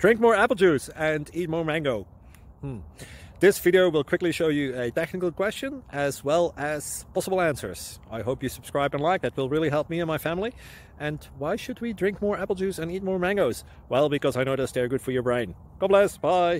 Drink more apple juice and eat more mango. This video will quickly show you a technical question as well as possible answers. I hope you subscribe and like, that will really help me and my family. And why should we drink more apple juice and eat more mangoes? Well, because I noticed they're good for your brain. God bless, bye!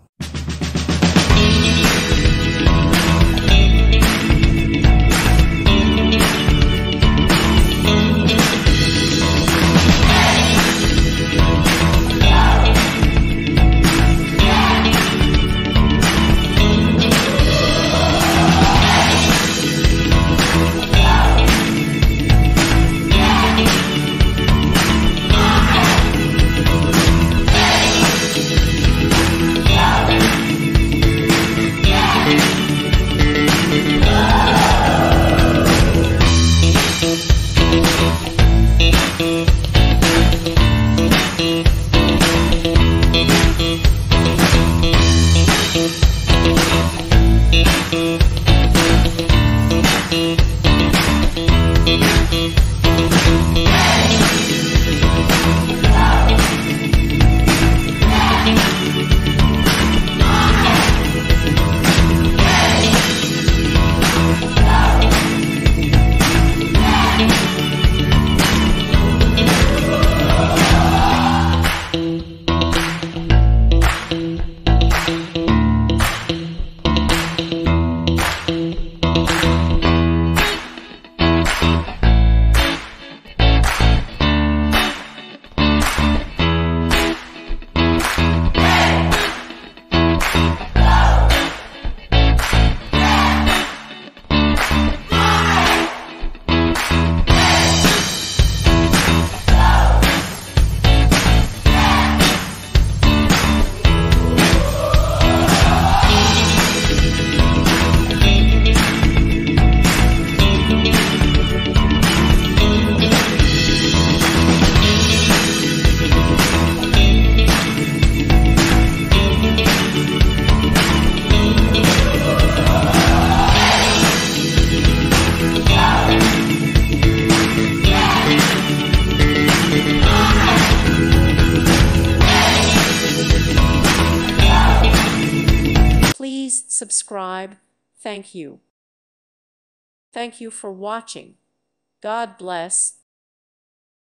Please subscribe. Thank you. Thank you for watching. God bless.